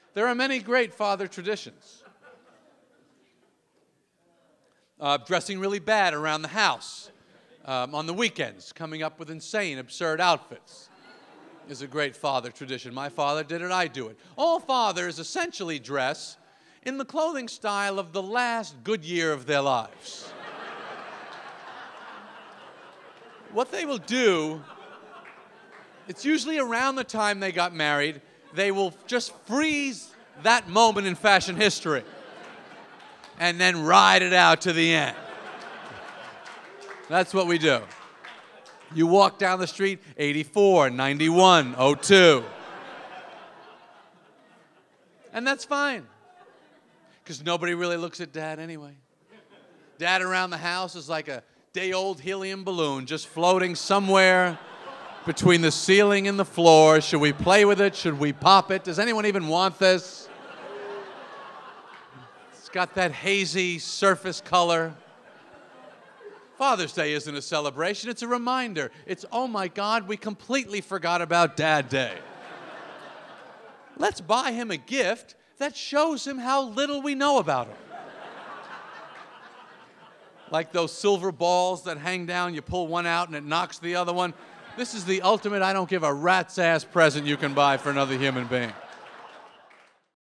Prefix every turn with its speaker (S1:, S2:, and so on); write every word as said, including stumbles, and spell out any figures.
S1: There are many great father traditions. Uh, dressing really bad around the house. Um, on the weekends, coming up with insane, absurd outfits is a great father tradition. My father did it, I do it. All fathers essentially dress in the clothing style of the last good year of their lives. What they will do, it's usually around the time they got married, they will just freeze that moment in fashion history and then ride it out to the end. That's what we do. You walk down the street, eighty-four, ninety-one, oh two. And that's fine, because nobody really looks at Dad anyway. Dad around the house is like a day-old helium balloon just floating somewhere between the ceiling and the floor. Should we play with it? Should we pop it? Does anyone even want this? It's got that hazy surface color. Father's Day isn't a celebration, it's a reminder. It's, oh my God, we completely forgot about Dad Day. Let's buy him a gift that shows him how little we know about him. Like those silver balls that hang down, you pull one out and it knocks the other one. This is the ultimate I don't give a rat's ass present you can buy for another human being.